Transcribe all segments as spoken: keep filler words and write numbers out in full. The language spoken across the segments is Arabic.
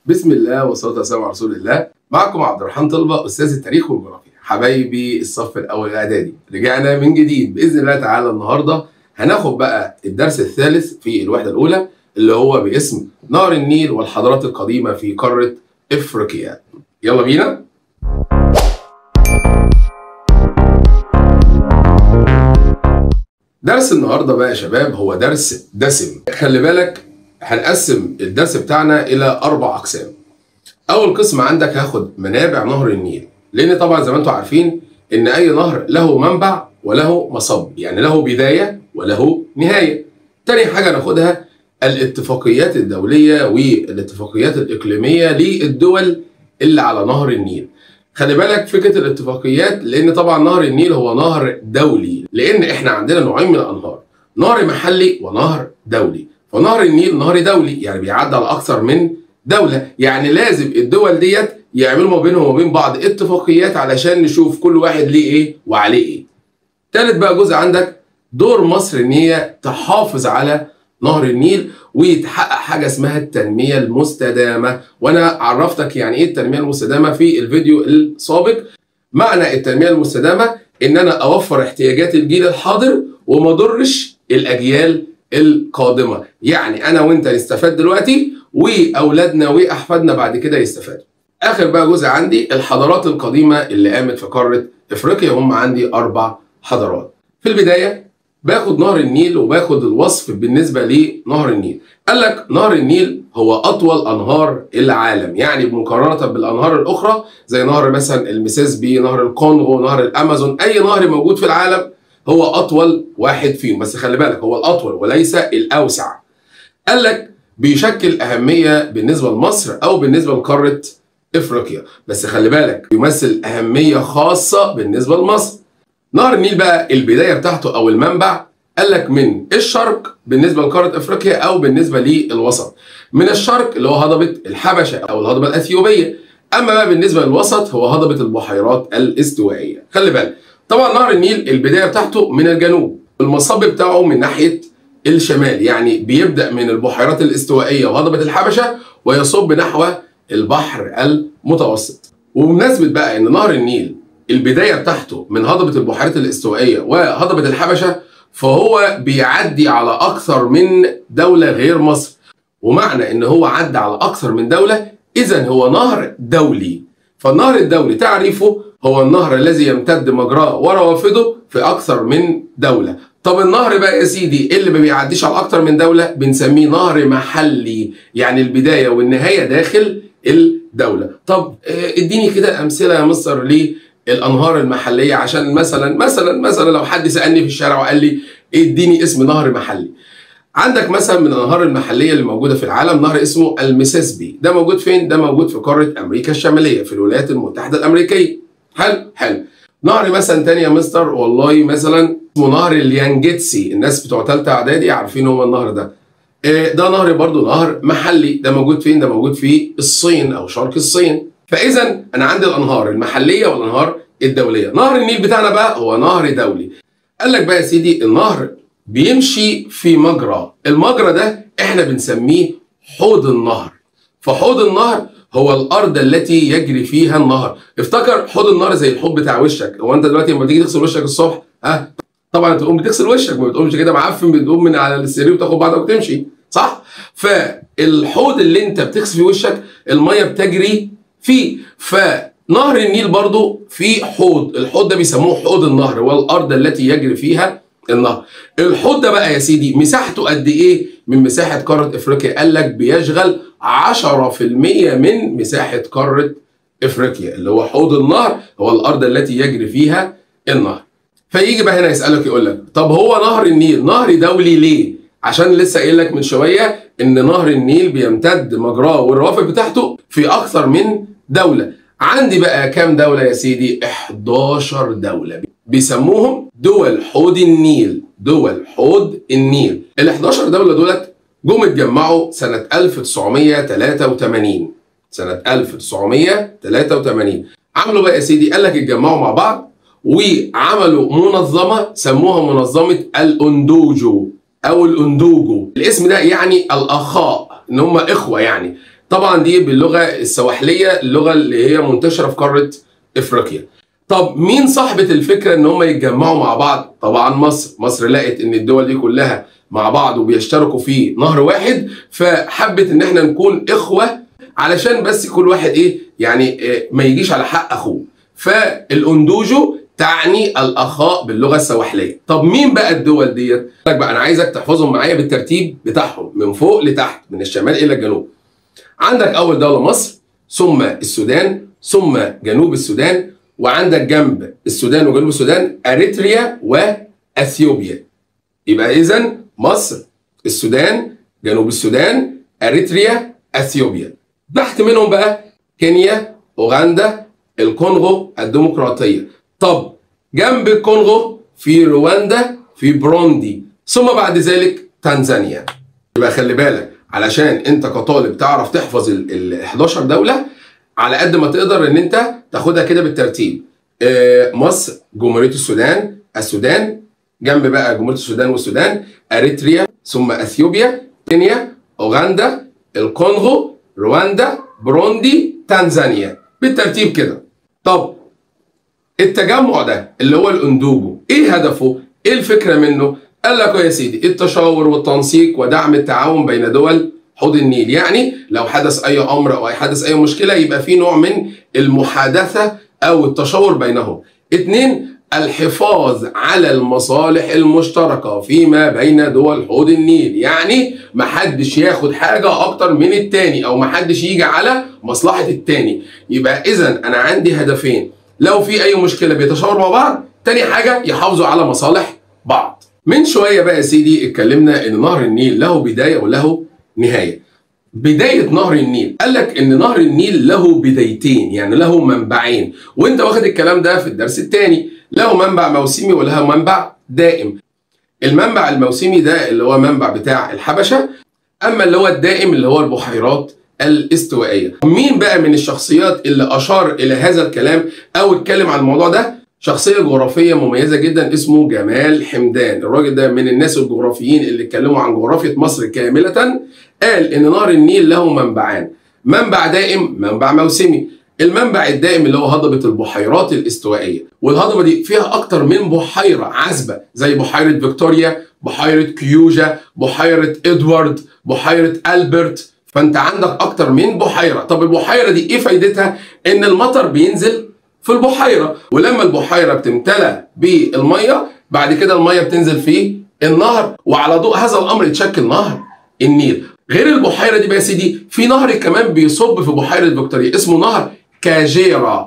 بسم الله والصلاه والسلام على رسول الله. معكم عبد الرحمن طلبه استاذ التاريخ والجغرافيا. حبايبي الصف الاول الاعدادي، رجعنا من جديد باذن الله تعالى. النهارده هناخد بقى الدرس الثالث في الوحده الاولى اللي هو باسم نهر النيل والحضارات القديمه في قاره افريقيا. يلا بينا. درس النهارده بقى يا شباب هو درس دسم. خلي بالك هنقسم الدرس بتاعنا الى اربع اقسام. اول قسم عندك هاخد منابع نهر النيل، لان طبعا زي ما انتم عارفين ان اي نهر له منبع وله مصب، يعني له بدايه وله نهايه. تاني حاجه ناخدها الاتفاقيات الدوليه والاتفاقيات الاقليميه للدول اللي على نهر النيل. خلي بالك فكره الاتفاقيات، لان طبعا نهر النيل هو نهر دولي، لان احنا عندنا نوعين من الانهار، نهر محلي ونهر دولي. فنهر النيل نهر دولي، يعني بيعدي على اكثر من دوله، يعني لازم الدول ديت يعملوا ما بينهم وما بين بعض اتفاقيات علشان نشوف كل واحد ليه ايه وعليه ايه. تالت بقى جزء عندك دور مصر ان هي تحافظ على نهر النيل ويتحقق حاجه اسمها التنميه المستدامه، وانا عرفتك يعني ايه التنميه المستدامه في الفيديو السابق. معنى التنميه المستدامه ان انا اوفر احتياجات الجيل الحاضر وما اضرش الاجيال القادمه، يعني انا وانت نستفاد دلوقتي واولادنا واحفادنا بعد كده يستفادوا. اخر بقى جزء عندي الحضارات القديمه اللي قامت في قاره افريقيا، هم عندي اربع حضارات. في البدايه باخد نهر النيل وباخد الوصف بالنسبه لنهر النيل. قال لك نهر النيل هو اطول انهار العالم، يعني بمقارنه بالانهار الاخرى زي نهر مثلا المسيسيبي، نهر الكونغو، نهر الامازون، اي نهر موجود في العالم هو اطول واحد فيهم، بس خلي بالك هو الاطول وليس الاوسع. قال لك بيشكل اهميه بالنسبه لمصر او بالنسبه لقاره افريقيا، بس خلي بالك يمثل اهميه خاصه بالنسبه لمصر. نهر النيل بقى البدايه بتاعته او المنبع قال لك من الشرق بالنسبه لقاره افريقيا او بالنسبه للوسط. من الشرق اللي هو هضبه الحبشه او الهضبه الاثيوبيه، اما بقى بالنسبه للوسط هو هضبه البحيرات الاستوائيه. خلي بالك طبعا نهر النيل البدايه بتاعته من الجنوب، المصب بتاعه من ناحيه الشمال، يعني بيبدا من البحيرات الاستوائيه وهضبه الحبشه ويصب نحو البحر المتوسط. وبمناسبه بقى ان نهر النيل البدايه بتاعته من هضبه البحيرات الاستوائيه وهضبه الحبشه، فهو بيعدي على اكثر من دوله غير مصر. ومعنى ان هو عدى على اكثر من دوله اذا هو نهر دولي. فالنهر الدولي تعريفه هو النهر الذي يمتد مجراه وروافده في اكثر من دوله. طب النهر بقى يا سيدي اللي ما بيعديش على اكتر من دوله بنسميه نهر محلي، يعني البدايه والنهايه داخل الدوله. طب اديني كده امثله يا مستر للانهار المحليه، عشان مثلا مثلا مثلا لو حد سالني في الشارع وقال لي اديني اسم نهر محلي. عندك مثلا من الانهار المحليه اللي موجوده في العالم نهر اسمه المسيسيبي. ده موجود فين؟ ده موجود في قاره امريكا الشماليه في الولايات المتحده الامريكيه. حلو حلو. نهر مثلا تاني يا مستر والله مثلا اسمه نهر اليانجتسي، الناس بتوع ثالثه اعدادي عارفين هو النهر ده. ده نهر برضه نهر محلي. ده موجود فين؟ ده موجود في الصين او شرق الصين. فاذا انا عندي الانهار المحليه والانهار الدوليه. نهر النيل بتاعنا بقى هو نهر دولي. قال لك بقى يا سيدي النهر بيمشي في مجرى، المجرى ده احنا بنسميه حوض النهر. فحوض النهر هو الارض التي يجري فيها النهر. افتكر حوض النهر زي الحوض بتاع وشك. هو انت دلوقتي لما تيجي تغسل وشك الصبح ها طبعا تقوم بتغسل وشك، ما بتقومش كده معفن، بتقوم من على السرير وتاخد بعضك وتمشي، صح؟ فالحوض اللي انت بتغسل فيه وشك الميه بتجري فيه. فنهر النيل برضو في حوض، الحوض ده بيسموه حوض النهر والارض التي يجري فيها النهر. الحوض ده بقى يا سيدي مساحته قد ايه من مساحه قاره افريقيا؟ قال لك بيشغل عشرة في المية من مساحه قاره افريقيا، اللي هو حوض النهر هو الارض التي يجري فيها النهر. فيجي بقى هنا يسالك يقول لك طب هو نهر النيل نهر دولي ليه؟ عشان لسه قايل لك من شويه ان نهر النيل بيمتد مجراه والروافد بتاعته في اكثر من دوله. عندي بقى كام دوله يا سيدي؟ احداشر دوله بيسموهم دول حوض النيل. دول حوض النيل. ال احداشر دوله دولت جم اتجمعوا سنه ألف وتسعمية وتلاتة وتمانين. سنه ألف وتسعمية وتلاتة وتمانين عملوا بقى يا سيدي قال لك اتجمعوا مع بعض وعملوا منظمه سموها منظمه الاندوجو او الاندوجو. الاسم ده يعني الاخاء، ان هم اخوه يعني. طبعا دي باللغه السواحليه، اللغه اللي هي منتشره في قاره افريقيا. طب مين صاحبه الفكره ان هم يتجمعوا مع بعض؟ طبعا مصر. مصر لقت ان الدول دي كلها مع بعض وبيشتركوا في نهر واحد، فحبت ان احنا نكون اخوه علشان بس كل واحد ايه يعني ما يجيش على حق اخوه. فالاندوجو تعني الاخاء باللغه السواحليه. طب مين بقى الدول ديت؟ بقى انا عايزك تحفظهم معايا بالترتيب بتاعهم من فوق لتحت من الشمال الى الجنوب. عندك اول دوله مصر، ثم السودان، ثم جنوب السودان، وعندك جنب السودان وجنوب السودان اريتريا واثيوبيا. يبقى اذا مصر، السودان، جنوب السودان، اريتريا، اثيوبيا. تحت منهم بقى كينيا، اوغندا، الكونغو الديمقراطيه. طب جنب الكونغو في رواندا، في بروندي، ثم بعد ذلك تنزانيا. يبقى خلي بالك علشان انت كطالب تعرف تحفظ ال احداشر دوله على قد ما تقدر ان انت تاخدها كده بالترتيب. مصر، جمهوريه السودان، السودان، جنب بقى جمهوريه السودان والسودان اريتريا، ثم اثيوبيا، كينيا، اوغندا، الكونغو، رواندا، بروندي، تنزانيا، بالترتيب كده. طب التجمع ده اللي هو الاندوجو ايه هدفه؟ ايه الفكره منه؟ قال لك يا سيدي التشاور والتنسيق ودعم التعاون بين دول حوض النيل. يعني لو حدث اي امر او حدث اي مشكله يبقى في نوع من المحادثه او التشاور بينهم. اتنين، الحفاظ على المصالح المشتركه فيما بين دول حوض النيل. يعني محدش ياخد حاجه اكتر من التاني او محدش يجي على مصلحه التاني. يبقى اذا انا عندي هدفين، لو في اي مشكله بيتشاوروا مع بعض، تاني حاجه يحافظوا على مصالح بعض. من شويه بقى يا سيدي اتكلمنا ان نهر النيل له بدايه وله نهايه. بدايه نهر النيل قال لك ان نهر النيل له بدايتين، يعني له منبعين، وانت واخد الكلام ده في الدرس الثاني. له منبع موسمي وله منبع دائم. المنبع الموسمي ده اللي هو منبع بتاع الحبشه، اما اللي هو الدائم اللي هو البحيرات الاستوائيه. مين بقى من الشخصيات اللي اشار الى هذا الكلام او اتكلم عن الموضوع ده؟ شخصيه جغرافيه مميزه جدا اسمه جمال حمدان. الراجل ده من الناس الجغرافيين اللي اتكلموا عن جغرافيا مصر كامله. قال ان نهر النيل له منبعان، منبع دائم، منبع موسمي. المنبع الدائم اللي هو هضبه البحيرات الاستوائيه، والهضبه دي فيها اكتر من بحيره عذبه زي بحيره فيكتوريا، بحيره كيوجا، بحيره ادوارد، بحيره البرت. فانت عندك اكتر من بحيره. طب البحيره دي ايه فايدتها؟ ان المطر بينزل في البحيره، ولما البحيره بتمتلى بالميه بعد كده الميه بتنزل في النهر، وعلى ضوء هذا الامر يتشكل نهر النيل. غير البحيره دي بقى يا سيدي في نهر كمان بيصب في بحيره فيكتوريا اسمه نهر كاجيرا.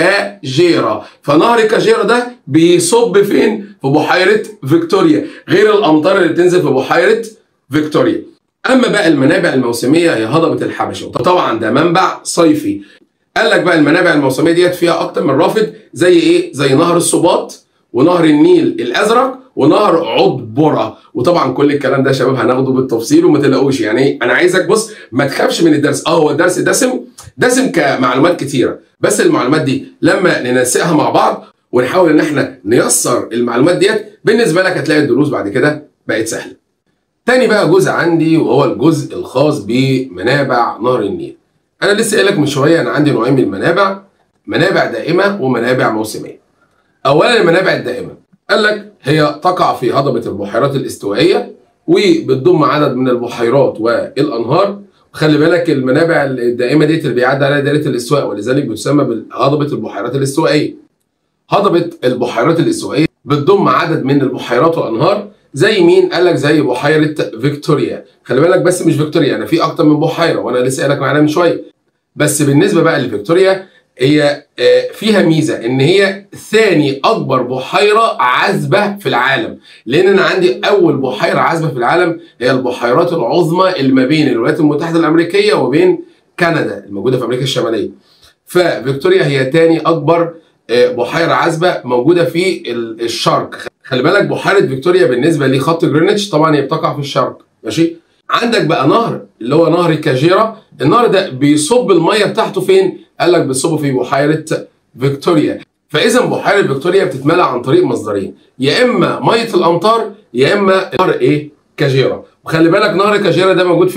كاجيرا فنهر كاجيرا ده بيصب فين؟ في بحيره فيكتوريا، غير الامطار اللي بتنزل في بحيره فيكتوريا. اما بقى المنابع الموسميه هي هضبه الحبشه، طبعا ده منبع صيفي. قال لك بقى المنابع الموسميه ديت فيها اكتر من رافد، زي ايه؟ زي نهر السباط، ونهر النيل الازرق، ونهر عضبره. وطبعا كل الكلام ده يا شباب هناخده بالتفصيل وما تقلقوش. يعني انا عايزك بص ما تخافش من الدرس. اه هو الدرس دسم دسم كمعلومات كتيره، بس المعلومات دي لما ننسقها مع بعض ونحاول ان احنا نيسر المعلومات ديت بالنسبه لك هتلاقي الدروس بعد كده بقت سهله. تاني بقى جزء عندي وهو الجزء الخاص بمنابع نهر النيل. انا لسه قايل لك من شويه انا عندي نوعين من المنابع، منابع دائمه ومنابع موسميه. اولا المنابع الدائمه قال لك هي تقع في هضبه البحيرات الاستوائيه وبتضم عدد من البحيرات والانهار. خلي بالك المنابع الدائمه ديت اللي بيعدي عليها دائره الاستواء، ولذلك بتسمى بهضبه البحيرات الاستوائيه. هضبه البحيرات الاستوائيه بتضم عدد من البحيرات والانهار زي مين؟ قال لك زي بحيره فيكتوريا. خلي بالك بس مش فيكتوريا، انا في اكتر من بحيره وانا لسه قايل لك معانا من شويه. بس بالنسبه بقى لفيكتوريا هي فيها ميزه ان هي ثاني اكبر بحيره عذبه في العالم، لان انا عندي اول بحيره عذبه في العالم هي البحيرات العظمى اللي ما بين الولايات المتحده الامريكيه وبين كندا الموجوده في امريكا الشماليه. ففيكتوريا هي ثاني اكبر بحيره عذبه موجوده في الشرق. خلي بالك بحيره فيكتوريا بالنسبه لخط جرينتش طبعا هي بتقع في الشرق، ماشي؟ عندك بقى نهر اللي هو نهر كاجيرا. النهر ده بيصب الميه بتاعته فين؟ قال لك بيصب في بحيره فيكتوريا. فاذا بحيره فيكتوريا بتتملى عن طريق مصدرين، يا اما ميه الامطار يا اما نهر ايه؟ كاجيرا. وخلي بالك نهر كاجيرا ده موجود فين؟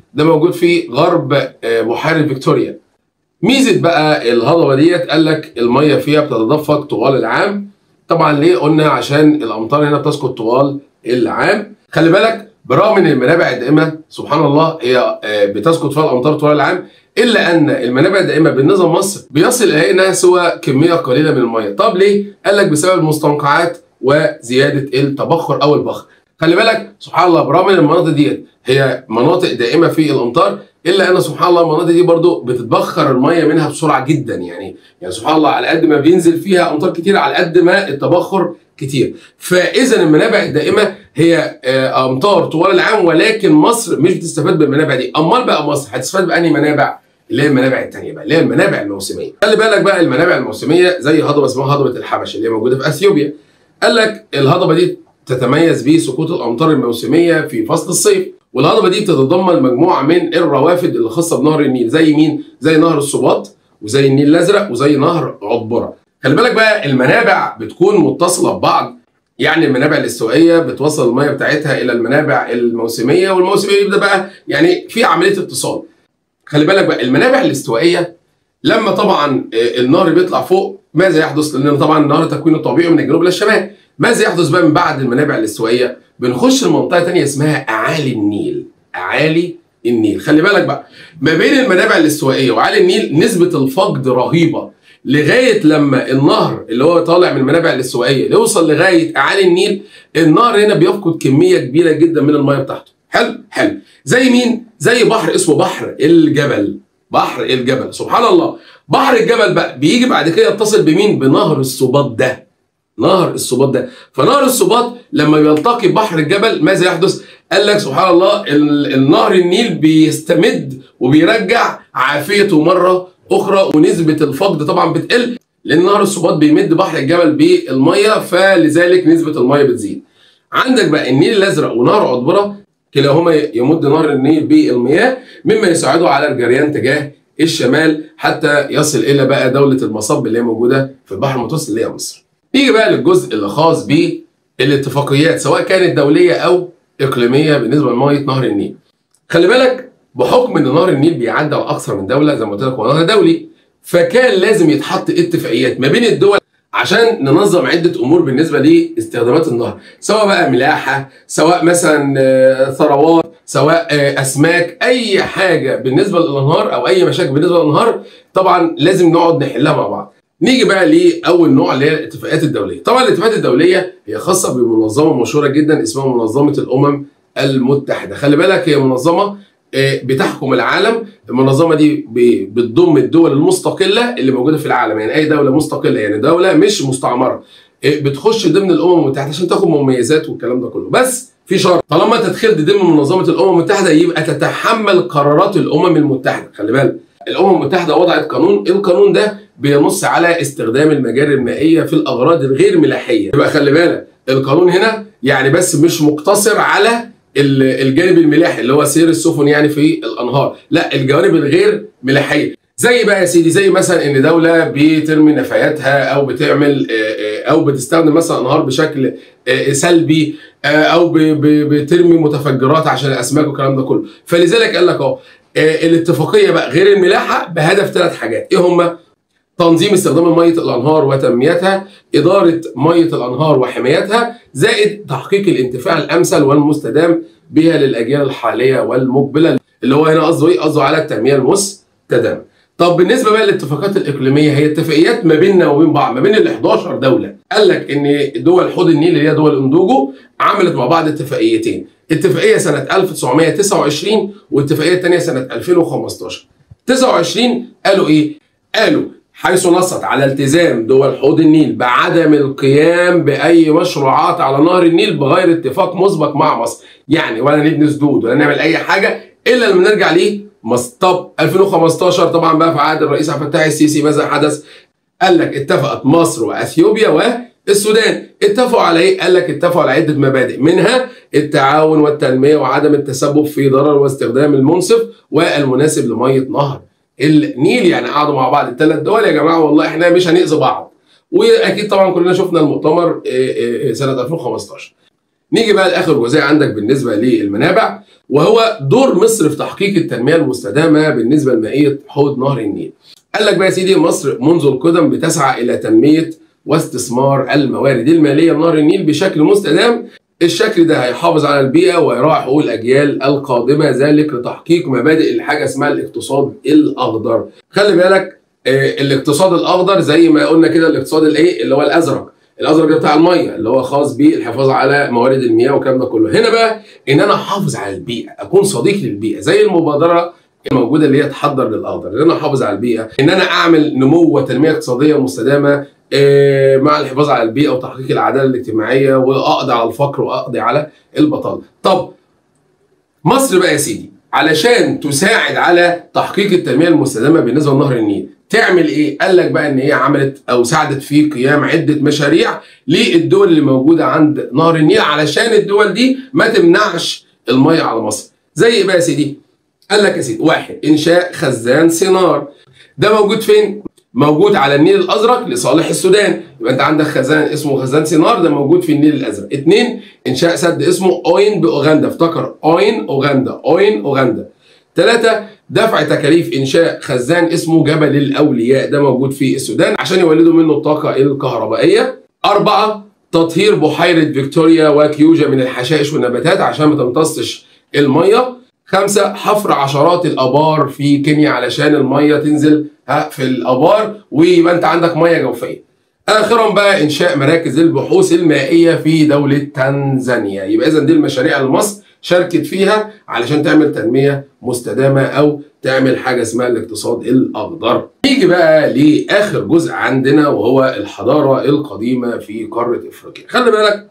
ده موجود في غرب بحيره فيكتوريا. ميزه بقى الهضبه ديت قال لك الميه فيها بتتدفق طوال العام. طبعا ليه؟ قلنا عشان الامطار هنا بتسقط طوال العام. خلي بالك برغم ان المنابع الدائمه سبحان الله هي بتسقط فيها الامطار طوال العام، الا ان المنابع الدائمه بالنسبه لمصر بيصل الينا سوى كميه قليله من الميه. طب ليه؟ قال لك بسبب المستنقعات وزياده التبخر او البخر. خلي بالك سبحان الله برغم ان المناطق ديت هي مناطق دائمه في الامطار، الا ان سبحان الله المناطق دي برضو بتتبخر الميه منها بسرعه جدا. يعني يعني سبحان الله على قد ما بينزل فيها امطار كتير على قد ما التبخر كتير. فاذا المنابع الدائمه هي امطار طوال العام، ولكن مصر مش بتستفاد بالمنابع دي. امال بقى مصر هتستفاد بانهي منابع؟ اللي هي المنابع الثانيه بقى، اللي هي المنابع الموسميه. خلي بالك بقى المنابع الموسميه زي هضبه اسمها هضبه الحبش اللي هي موجوده في اثيوبيا. قال لك الهضبه دي تتميز بسقوط الامطار الموسميه في فصل الصيف، والهضبه دي بتتضمن مجموعه من الروافد اللي خاصه بنهر النيل. زي مين؟ زي نهر السوباط وزي النيل الازرق وزي نهر عطبره. خلي بالك بقى المنابع بتكون متصله ببعض، يعني المنابع الاستوائيه بتوصل الميه بتاعتها الى المنابع الموسميه، والموسميه يبدا بقى يعني في عمليه اتصال. خلي بالك بقى المنابع الاستوائيه لما طبعا النهر بيطلع فوق ماذا يحدث؟ لان طبعا النهر تكوينه طبيعي من الجنوب للشمال. ماذا يحدث بقى من بعد المنابع الاستوائيه؟ بنخش لمنطقه ثانيه اسمها اعالي النيل. اعالي النيل. خلي بالك بقى ما بين المنابع الاستوائيه واعالي النيل نسبه الفقد رهيبه، لغايه لما النهر اللي هو طالع من المنابع الاستوائيه يوصل لغايه اعالي النيل، النهر هنا بيفقد كميه كبيره جدا من الميه بتاعته. حلو؟ حلو. زي مين؟ زي بحر اسمه بحر الجبل. بحر الجبل سبحان الله. بحر الجبل بقى بيجي بعد كده يتصل بمين؟ بنهر السوباط ده. نهر السوباط ده. فنهر السوباط لما بيلتقي ببحر الجبل ماذا يحدث؟ قال لك سبحان الله النهر النيل بيستمد وبيرجع عافيته مره اخرى، ونسبه الفقد طبعا بتقل لان نهر السوباط بيمد بحر الجبل بالميه، فلذلك نسبه الميه بتزيد. عندك بقى النيل الازرق ونهر عطبره كلاهما يمد نهر النيل بالمياه، مما يساعده على الجريان تجاه الشمال حتى يصل الى بقى دوله المصب اللي هي موجوده في البحر المتوسط اللي هي مصر. نيجي بقى للجزء اللي خاص بالاتفاقيات سواء كانت دوليه او اقليميه بالنسبه لميه نهر النيل. خلي بالك بحكم ان نهر النيل بيعدي على اكثر من دوله زي ما قلت لك هو نهر دولي، فكان لازم يتحط اتفاقيات ما بين الدول عشان ننظم عده امور بالنسبه لاستخدامات النهر، سواء بقى ملاحه، سواء مثلا ثروات، سواء اسماك، اي حاجه بالنسبه للانهار او اي مشاكل بالنسبه للانهار طبعا لازم نقعد نحلها مع بعض. نيجي بقى لاول نوع اللي هي الاتفاقيات الدوليه. طبعا الاتفاقيات الدوليه هي خاصه بمنظمه مشهوره جدا اسمها منظمه الامم المتحده. خلي بالك هي منظمه بتحكم العالم. المنظمه دي بتضم الدول المستقله اللي موجوده في العالم، يعني اي دوله مستقله، يعني دوله مش مستعمره بتخش ضمن الامم المتحده عشان تاخد مميزات والكلام ده كله. بس في شرط، طالما انت دخلت ضمن منظمه الامم المتحده يبقى تتحمل قرارات الامم المتحده. خلي بالك الامم المتحده وضعت قانون، القانون ده بينص على استخدام المجاري المائيه في الاغراض الغير ملاحيه. يبقى خلي بالك القانون هنا يعني بس مش مقتصر على الجانب الملاحي اللي هو سير السفن يعني في الانهار، لا الجوانب الغير ملاحيه. زي بقى يا سيدي زي مثلا ان دوله بترمي نفاياتها او بتعمل او بتستخدم مثلا انهار بشكل سلبي او بترمي متفجرات عشان الاسماك والكلام ده كله. فلذلك قال لك اهو الاتفاقيه بقى غير الملاحه بهدف ثلاث حاجات. ايه هما؟ تنظيم استخدام ميه الانهار وتنميتها، اداره ميه الانهار وحمايتها، زائد تحقيق الانتفاع الامثل والمستدام بها للاجيال الحاليه والمقبله، اللي هو هنا قصده ايه؟ قصده على التنميه المستدامه. طب بالنسبه بقى للاتفاقات الاقليميه هي اتفاقيات ما بيننا وبين بعض، ما بين ال احداشر دوله. قال لك ان دول حوض النيل اللي هي دول اندوجو عملت مع بعض اتفاقيتين، اتفاقيه سنه ألف وتسعمائة وتسعة وعشرين والاتفاقيه الثانيه سنه ألفين وخمستاشر. تسعة وعشرين قالوا ايه؟ قالوا حيث نصت على التزام دول حوض النيل بعدم القيام باي مشروعات على نهر النيل بغير اتفاق مسبق مع مصر، يعني ولا نبني سدود ولا نعمل اي حاجه الا لما نرجع ليه مصطب. ألفين وخمستاشر طبعا بقى في عهد الرئيس عبد الفتاح السيسي ماذا حدث؟ قال لك اتفقت مصر واثيوبيا والسودان، اتفقوا على ايه؟ قال لك اتفقوا على عده مبادئ منها التعاون والتنميه وعدم التسبب في ضرر واستخدام المنصف والمناسب لميه نهر النيل. يعني قعدوا مع بعض الثلاث دول يا جماعه والله احنا مش هنأذي بعض. واكيد طبعا كلنا شفنا المؤتمر سنه ألفين وخمستاشر. نيجي بقى لاخر جزئيه عندك بالنسبه للمنابع، وهو دور مصر في تحقيق التنميه المستدامه بالنسبه لمائيه حوض نهر النيل. قال لك بقى يا سيدي مصر منذ القدم بتسعى الى تنميه واستثمار الموارد الماليه لنهر النيل بشكل مستدام. الشكل ده هيحافظ على البيئه ويراعي حقوق الاجيال القادمه، ذلك لتحقيق مبادئ الحاجه اسمها الاقتصاد الاخضر. خلي بالك آه الاقتصاد الاخضر زي ما قلنا كده الاقتصاد الايه اللي هو الازرق، الازرق ده بتاع الميه اللي هو خاص بالحفاظ على موارد المياه والكلام ده كله. هنا بقى ان انا احافظ على البيئه، اكون صديق للبيئه زي المبادره الموجوده اللي هي تحضر للاخضر، ان انا احافظ على البيئه، ان انا اعمل نمو وتنميه اقتصاديه مستدامه مع الحفاظ على البيئه وتحقيق العداله الاجتماعيه واقضي على الفقر واقضي على البطاله. طب مصر بقى يا سيدي علشان تساعد على تحقيق التنميه المستدامه بالنسبه لنهر النيل تعمل ايه؟ قال لك بقى ان هي عملت او ساعدت في قيام عده مشاريع للدول اللي موجوده عند نهر النيل علشان الدول دي ما تمنعش الميه على مصر. زي ايه بقى يا سيدي؟ قال لك يا سيدي واحد انشاء خزان سينار. ده موجود فين؟ موجود على النيل الازرق لصالح السودان، يبقى انت عندك خزان اسمه خزان سينار ده موجود في النيل الازرق. اثنين انشاء سد اسمه اوين باوغندا، افتكر اوين اوغندا، اوين اوغندا. ثلاثة دفع تكاليف انشاء خزان اسمه جبل الاولياء، ده موجود في السودان عشان يولدوا منه الطاقه الكهربائيه. أربعة تطهير بحيره فيكتوريا وكيوجا من الحشائش والنباتات عشان ما تمتصش الميه. خمسة حفر عشرات الابار في كينيا علشان الميه تنزل في الابار ويبقى انت عندك ميه جوفيه. اخرا بقى انشاء مراكز البحوث المائيه في دوله تنزانيا. يبقى اذا دي المشاريع اللي مصر شاركت فيها علشان تعمل تنميه مستدامه او تعمل حاجه اسمها الاقتصاد الاخضر. نيجي بقى لاخر جزء عندنا وهو الحضاره القديمه في قاره افريقيا. خلي بالك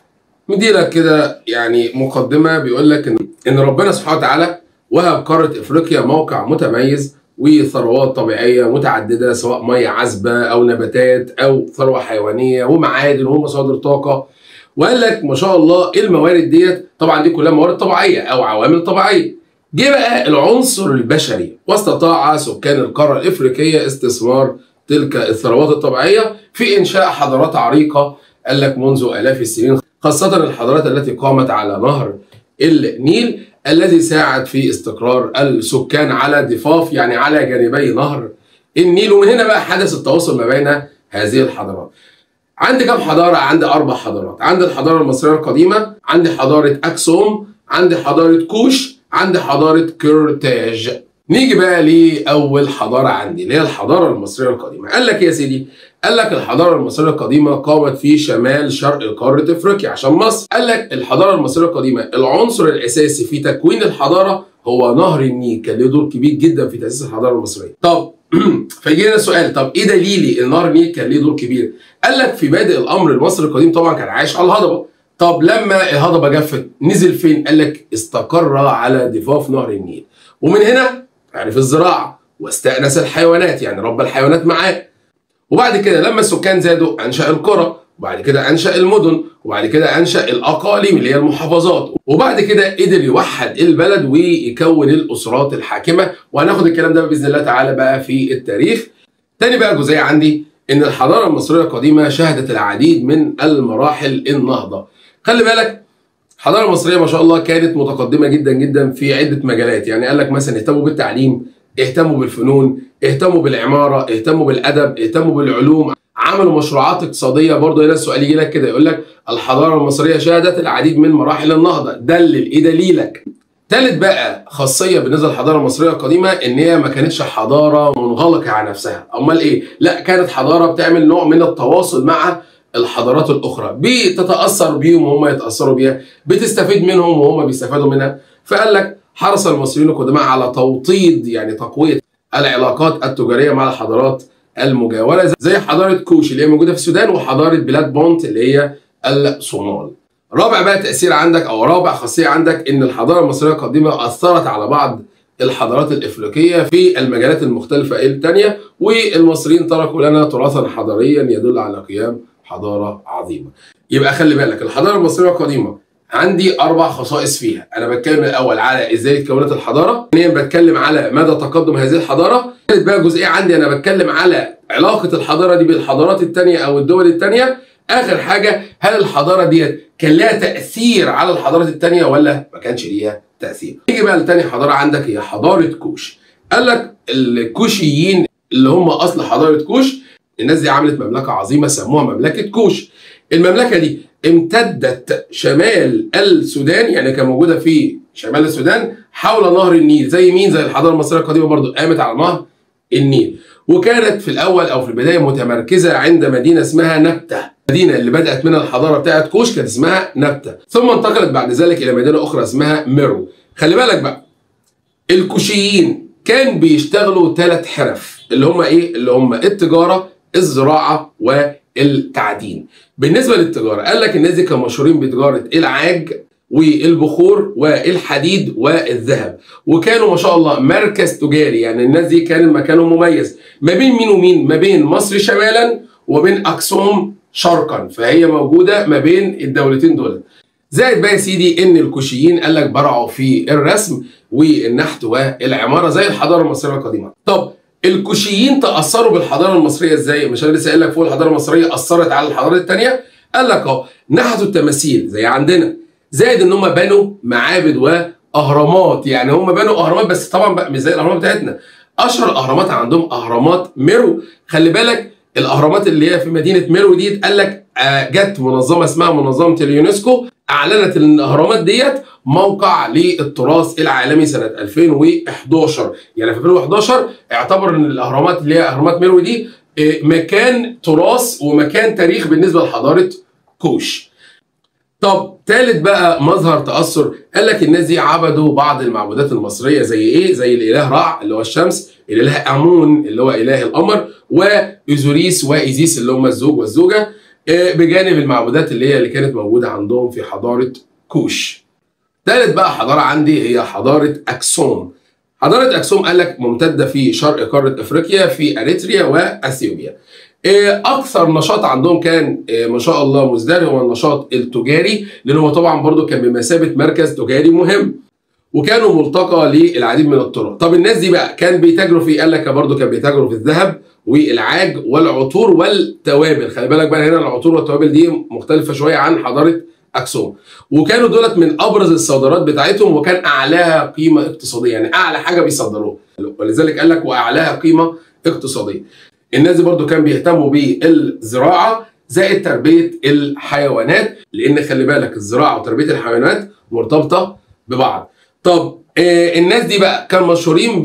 مديلك كده يعني مقدمه بيقول لك ان ان ربنا سبحانه وتعالى وهب قاره افريقيا موقع متميز وثروات طبيعيه متعدده سواء ميه عذبه او نباتات او ثروه حيوانيه ومعادن ومصادر طاقه. وقال لك ما شاء الله الموارد ديت طبعا دي كلها موارد طبيعيه او عوامل طبيعيه. جه بقى العنصر البشري واستطاع سكان القاره الافريقيه استثمار تلك الثروات الطبيعيه في انشاء حضارات عريقه. قال لك منذ الاف السنين، خاصه الحضارات التي قامت على نهر النيل الذي ساعد في استقرار السكان على ضفاف يعني على جانبي نهر النيل. ومن هنا بقى حدث التواصل ما بين هذه الحضارات. عندي كم حضاره؟ عندي اربع حضارات. عندي الحضاره المصريه القديمه، عندي حضاره اكسوم، عندي حضاره كوش، عندي حضاره كرتاج. نيجي بقى لاول حضاره عندي اللي هي الحضاره المصريه القديمه. قال لك يا سيدي، قال لك الحضاره المصريه القديمه قامت في شمال شرق قاره افريقيا عشان مصر. قال لك الحضاره المصريه القديمه العنصر الاساسي في تكوين الحضاره هو نهر النيل، كان له دور كبير جدا في تاسيس الحضاره المصريه. طب فيجي لنا سؤال، طب ايه دليلي ان نهر النيل كان له دور كبير؟ قال لك في بادئ الامر المصري القديم طبعا كان عايش على الهضبه. طب لما الهضبه جفت نزل فين؟ قال لك استقر على ضفاف نهر النيل، ومن هنا عرف الزراعه واستأنس الحيوانات يعني ربى الحيوانات معاه. وبعد كده لما السكان زادوا انشأ القرى، وبعد كده انشأ المدن، وبعد كده انشأ الاقاليم اللي هي المحافظات، وبعد كده قدر يوحد البلد ويكون الاسرات الحاكمه. وهناخد الكلام ده باذن الله تعالى بقى في التاريخ. تاني بقى جزئيه عندي ان الحضاره المصريه القديمه شهدت العديد من المراحل النهضه. خلي بالك الحضاره المصريه ما شاء الله كانت متقدمه جدا جدا في عده مجالات. يعني قال لك مثلا اهتموا بالتعليم، اهتموا بالفنون، اهتموا بالعماره، اهتموا بالادب، اهتموا بالعلوم، عملوا مشروعات اقتصاديه. برضه هنا السؤال يجي لك كده يقول لك الحضاره المصريه شهدت العديد من مراحل النهضه. دلل، ايه دليلك؟ ثالث بقى خاصيه بالنسبه للحضاره المصريه القديمه ان هي ما كانتش حضاره منغلقه على نفسها، امال ايه؟ لا كانت حضاره بتعمل نوع من التواصل مع الحضارات الاخرى، بتتاثر بيهم وهم يتاثروا بيها، بتستفيد منهم وهم بيستفادوا منها. فقال لك حرص المصريين القدماء على توطيد يعني تقويه العلاقات التجاريه مع الحضارات المجاوره زي حضاره كوش اللي هي موجوده في السودان وحضاره بلاد بونت اللي هي الصومال. رابع بقى تاثير عندك او رابع خاصيه عندك ان الحضاره المصريه القديمه اثرت على بعض الحضارات الافريقيه في المجالات المختلفه الثانيه، والمصريين تركوا لنا تراثا حضاريا يدل على قيام حضاره عظيمه. يبقى خلي بالك الحضاره المصريه القديمه عندي اربع خصائص فيها. انا بتكلم الاول على ازاي اتكونت الحضاره، ثانيا بتكلم على مدى تقدم هذه الحضاره، ثالث بقى جزئيه عندي انا بتكلم على علاقه الحضاره دي بالحضارات الثانيه او الدول الثانيه، اخر حاجه، هل الحضاره ديت كان لها تاثير على الحضارات الثانيه ولا ما كانش ليها تاثير؟ نيجي بقى لتاني حضاره عندك، هي حضاره كوش. قال لك الكوشيين اللي هم اصل حضاره كوش، الناس دي عملت مملكه عظيمه سموها مملكه كوش. المملكه دي امتدت شمال السودان، يعني كان موجوده في شمال السودان حول نهر النيل، زي مين؟ زي الحضاره المصريه القديمه برضو قامت على نهر النيل. وكانت في الاول او في البدايه متمركزه عند مدينه اسمها نبته. المدينه اللي بدات منها الحضاره بتاعت كوش كانت اسمها نبته، ثم انتقلت بعد ذلك الى مدينه اخرى اسمها ميرو. خلي بالك بقى، الكوشيين كان بيشتغلوا ثلاث حرف اللي هم ايه؟ اللي هم التجاره، الزراعه، والتعدين. بالنسبه للتجاره قال لك الناس دي كانوا مشهورين بتجاره العاج والبخور والحديد والذهب، وكانوا ما شاء الله مركز تجاري. يعني الناس دي كان مكانهم مميز ما بين مين ومين؟ ما بين مصر شمالا وبين اكسوم شرقا، فهي موجوده ما بين الدولتين دول. زائد بقى يا سيدي ان الكوشيين قال لك برعوا في الرسم والنحت والعماره زي الحضاره المصريه القديمه. طب الكوشيين تاثروا بالحضاره المصريه ازاي؟ مش انا لسه قايل لك فوق الحضاره المصريه اثرت على الحضارات الثانيه؟ قال لك اهو، نحتوا التماثيل زي عندنا، زائد ان هم بنوا معابد واهرامات. يعني هم بنوا اهرامات بس طبعا بقى مش زي الاهرامات بتاعتنا. اشهر الاهرامات عندهم اهرامات ميرو. خلي بالك الاهرامات اللي هي في مدينه ميرو دي قال لك آه جت منظمه اسمها منظمه اليونسكو اعلنت ان الاهرامات ديت موقع للتراث العالمي سنه ألفين وإحداشر. يعني في ألفين وإحداشر اعتبر ان الاهرامات اللي هي اهرامات ميرو دي آه مكان تراث ومكان تاريخ بالنسبه لحضاره كوش. طب ثالث بقى مظهر تأثر، قال لك الناس دي عبدوا بعض المعبودات المصرية زي ايه؟ زي الاله رع اللي هو الشمس، الاله امون اللي هو اله القمر، وايزوريس وايزيس اللي هم الزوج والزوجة، بجانب المعبودات اللي هي اللي كانت موجودة عندهم في حضارة كوش. ثالث بقى حضارة عندي هي حضارة اكسوم. حضارة اكسوم قال لك ممتدة في شرق قارة افريقيا في اريتريا واثيوبيا. اكثر نشاط عندهم كان ما شاء الله مزدهر هو النشاط التجاري، لان هو طبعا برضو كان بمثابه مركز تجاري مهم، وكانوا ملتقى للعديد من الطرق. طب الناس دي بقى كان بيتاجروا في، قال لك برضو كان بيتاجروا في الذهب والعاج والعطور والتوابل. خلي بالك بقى هنا العطور والتوابل دي مختلفه شويه عن حضاره اكسوم، وكانوا دولت من ابرز الصادرات بتاعتهم وكان اعلاها قيمه اقتصاديه، يعني اعلى حاجه بيصدروها، ولذلك قال لك واعلاها قيمه اقتصاديه. الناس دي برضو كان بيهتموا بالزراعه زائد تربيه الحيوانات، لان خلي بالك الزراعه وتربيه الحيوانات مرتبطه ببعض. طب آه الناس دي بقى كانوا مشهورين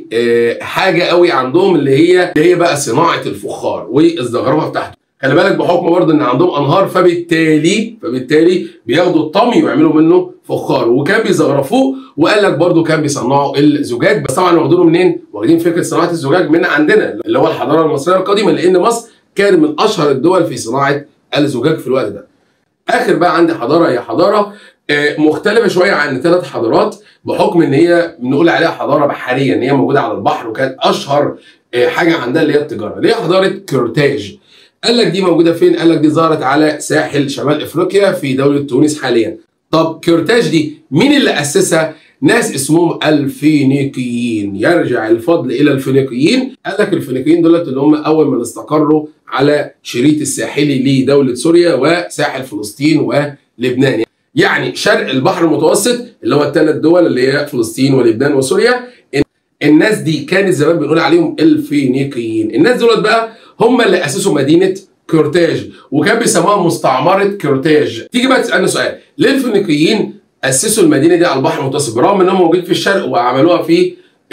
بحاجه آه قوي عندهم اللي هي اللي هي بقى صناعه الفخار والزخرفه بتاعته. خلي بالك بحكم برضه ان عندهم انهار، فبالتالي فبالتالي بياخدوا الطمي ويعملوا منه فخار، وكان بيزخرفوه. وقال لك برضه كان بيصنعوا الزجاج، بس طبعا واخدينه منين؟ واخدين فكره صناعه الزجاج من عندنا اللي هو الحضاره المصريه القديمه، لان مصر كان من اشهر الدول في صناعه الزجاج في الوقت ده. اخر بقى عندي حضاره هي حضاره مختلفه شويه عن ثلاث حضارات، بحكم ان هي بنقول عليها حضاره بحريه، ان هي موجوده على البحر، وكانت اشهر حاجه عندها اللي هي التجاره، اللي هي حضاره كورتاج. قال لك دي موجوده فين؟ قال لك دي ظهرت على ساحل شمال افريقيا في دوله تونس حاليا. طب كورتاج دي مين اللي اسسها؟ ناس اسمهم الفينيقيين، يرجع الفضل الى الفينيقيين. قال لك الفينيقيين دولت اللي هم اول من استقروا على شريط الساحلي لدوله سوريا وساحل فلسطين ولبنان، يعني شرق البحر المتوسط اللي هو الثلاث دول اللي هي فلسطين ولبنان وسوريا. الناس دي كانت زمان بنقول عليهم الفينيقيين. الناس دولت بقى هم اللي اسسوا مدينه كورتاج، وكان بيسموها مستعمره كورتاج. تيجي بقى تسالني سؤال، ليه الفينيقيين اسسوا المدينه دي على البحر المتوسط برغم انهم موجودين في الشرق وعملوها في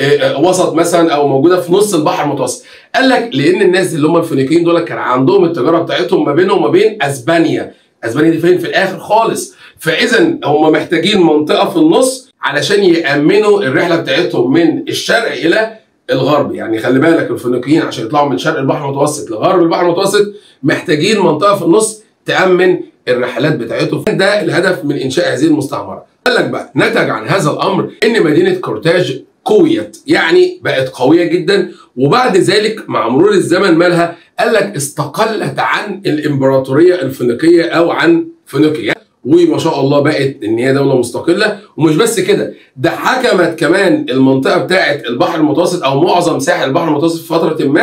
وسط مثلا او موجوده في نص البحر المتوسط؟ قال لك لان الناس اللي هم الفينيقيين دول كان عندهم التجاره بتاعتهم ما بينهم وما بين اسبانيا. اسبانيا دي فين؟ في الاخر خالص. فاذا هم محتاجين منطقه في النص علشان يامنوا الرحله بتاعتهم من الشرق الى الغرب. يعني خلي بالك الفينيقيين عشان يطلعوا من شرق البحر المتوسط لغرب البحر المتوسط محتاجين منطقه في النص تامن الرحلات بتاعتهم. ده الهدف من انشاء هذه المستعمره. قال لك بقى نتج عن هذا الامر ان مدينه كورتاج قويت، يعني بقت قويه جدا، وبعد ذلك مع مرور الزمن مالها؟ قال لك استقلت عن الامبراطوريه الفينيقيه او عن فينيقيا، وما شاء الله بقت ان هي دوله مستقله. ومش بس كده، ده حكمت كمان المنطقه بتاعه البحر المتوسط او معظم ساحل البحر المتوسط في فتره ما،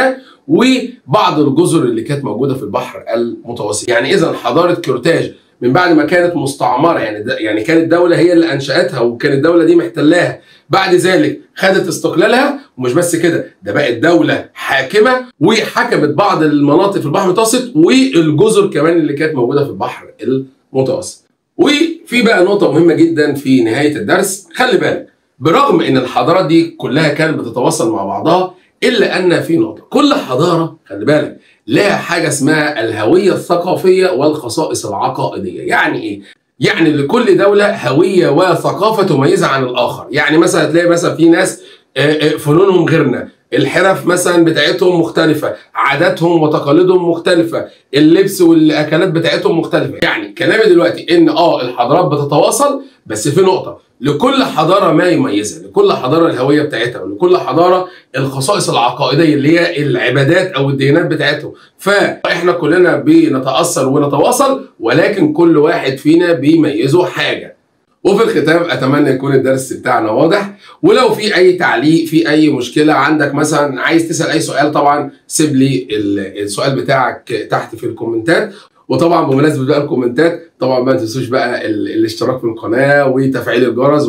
وبعض الجزر اللي كانت موجوده في البحر المتوسط. يعني اذا حضاره كورتاج من بعد ما كانت مستعمره، يعني يعني كانت دوله هي اللي انشاتها وكانت الدوله دي محتلاها، بعد ذلك خدت استقلالها، ومش بس كده، ده بقت دوله حاكمه وحكمت بعض المناطق في البحر المتوسط والجزر كمان اللي كانت موجوده في البحر المتوسط. وفي بقى نقطه مهمه جدا في نهايه الدرس، خلي بالك برغم ان الحضارات دي كلها كانت بتتواصل مع بعضها، الا ان في نقطه، كل حضاره خلي بالك لها حاجه اسمها الهويه الثقافيه والخصائص العقائديه. يعني ايه؟ يعني لكل دوله هويه وثقافه تميزها عن الاخر. يعني مثلا تلاقي مثلا في ناس فنونهم غيرنا، الحرف مثلا بتاعتهم مختلفه، عاداتهم وتقاليدهم مختلفه، اللبس والاكلات بتاعتهم مختلفه. يعني كلامي دلوقتي ان اه الحضارات بتتواصل، بس في نقطه، لكل حضاره ما يميزها، لكل حضاره الهويه بتاعتها، ولكل حضاره الخصائص العقائديه اللي هي العبادات او الديانات بتاعتهم. فاحنا كلنا بنتاثر ونتواصل، ولكن كل واحد فينا بيميزه حاجه. وفي الختام اتمنى يكون الدرس بتاعنا واضح، ولو في اي تعليق، في اي مشكله عندك، مثلا عايز تسال اي سؤال، طبعا سيب لي السؤال بتاعك تحت في الكومنتات. وطبعا بمناسبه بقى الكومنتات، طبعا ما تنسوش بقى الاشتراك في القناه وتفعيل الجرس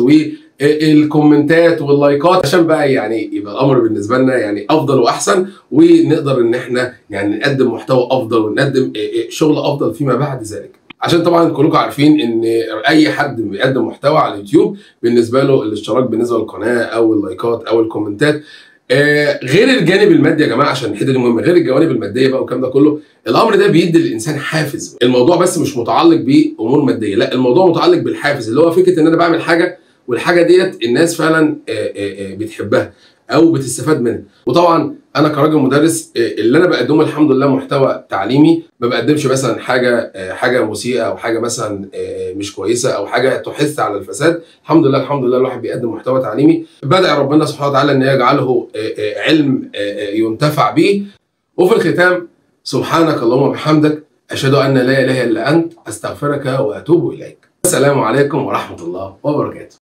والكومنتات واللايكات، عشان بقى يعني يبقى الامر بالنسبه لنا يعني افضل واحسن، ونقدر ان احنا يعني نقدم محتوى افضل ونقدم شغل افضل فيما بعد ذلك. عشان طبعا كلكم عارفين ان اي حد بيقدم محتوى على اليوتيوب بالنسبه له الاشتراك بالنسبه للقناه او اللايكات او الكومنتات، آه غير الجانب المادي يا جماعه، عشان الحته دي مهمه، غير الجوانب الماديه بقى والكلام ده كله، الامر ده بيدي للانسان حافز. الموضوع بس مش متعلق بامور ماديه، لا، الموضوع متعلق بالحافز، اللي هو فكره ان انا بعمل حاجه والحاجه ديت الناس فعلا آه آه بتحبها او بتستفاد منها. وطبعا انا كراجل مدرس اللي انا بقدمه الحمد لله محتوى تعليمي، ما بقدمش مثلا حاجه حاجه مسيئه او حاجه مثلا مش كويسه او حاجه تحث على الفساد. الحمد لله الحمد لله الواحد بيقدم محتوى تعليمي بدأ ربنا سبحانه وتعالى ان يجعله علم ينتفع به. وفي الختام، سبحانك اللهم وبحمدك، اشهد ان لا اله الا انت، استغفرك واتوب اليك. السلام عليكم ورحمه الله وبركاته.